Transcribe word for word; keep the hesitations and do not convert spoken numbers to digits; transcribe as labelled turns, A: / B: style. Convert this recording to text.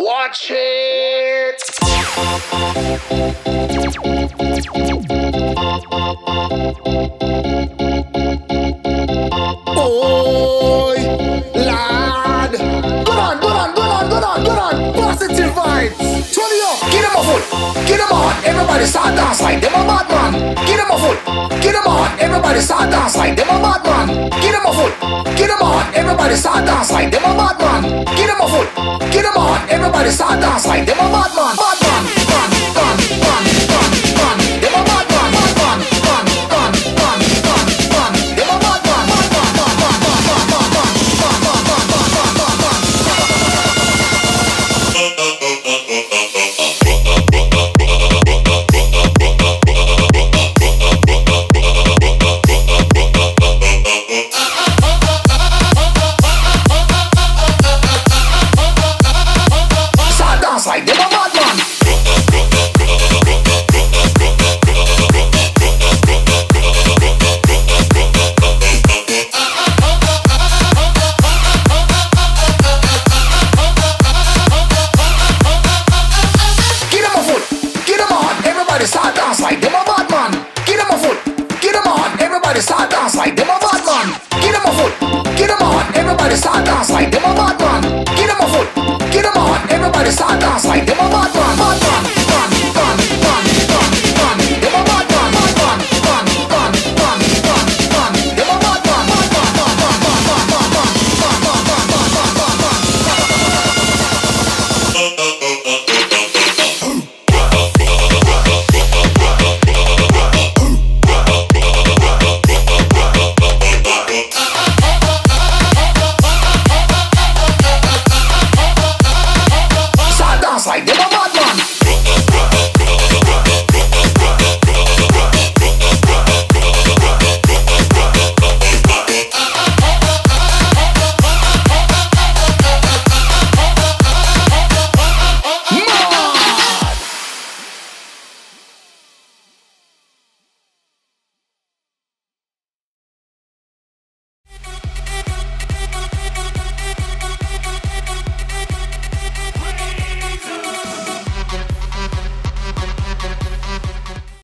A: Watch it. Boy, lad. Good on, good on, good on, good on, good on. Positive vibes. Turn it up. Get him a foot. Get him on. Everybody start dance like them a bad man. Get him a foot. Get him on. Everybody start dance like them a bad man. Get him a foot. Get him on. Everybody start dance like them a bad man. Get him a foot. Get him on. Everybody start dance like them a bad man. Bad